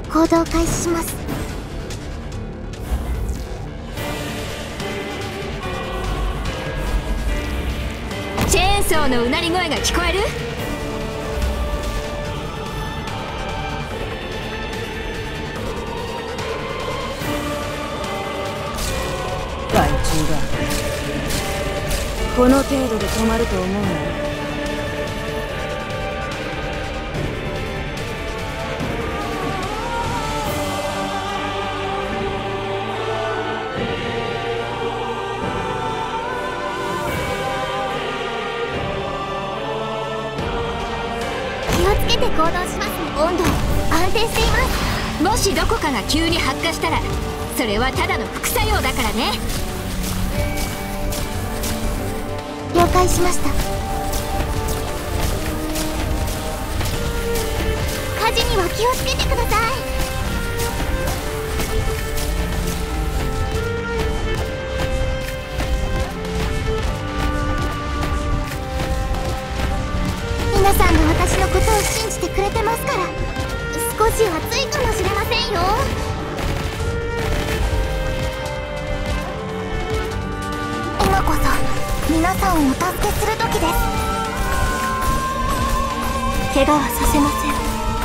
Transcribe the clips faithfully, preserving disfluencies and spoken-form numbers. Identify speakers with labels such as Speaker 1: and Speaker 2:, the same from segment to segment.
Speaker 1: 行動開始します。
Speaker 2: チェーンソーのうなり声が聞こえる？
Speaker 3: 害虫だ。この程度で止まると思うなよ。
Speaker 1: 気をつけて行動しますね。温度安定しています。
Speaker 2: もしどこかが急に発火したらそれはただの副作用だからね。
Speaker 1: 了解しました。火事には気をつけてください。皆さんが私のことを信じてくれてますから、少し暑いかもしれませんよ。今こそ皆さんをお助けする時です。怪我はさせません。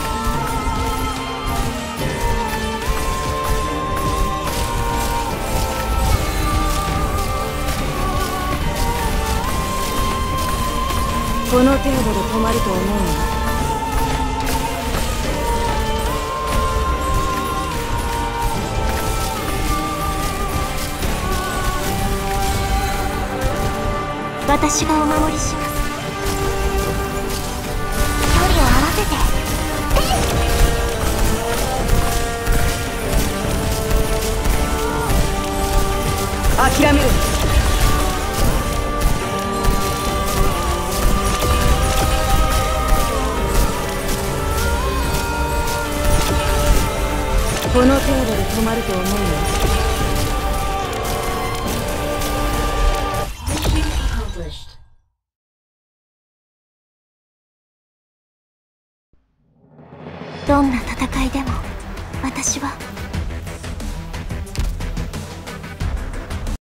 Speaker 3: この程度で止まると思うな。
Speaker 1: 私がお守りします。距離を合わせて。
Speaker 3: 諦める。この程度で止まると思うよ。
Speaker 1: どんな戦いでも私は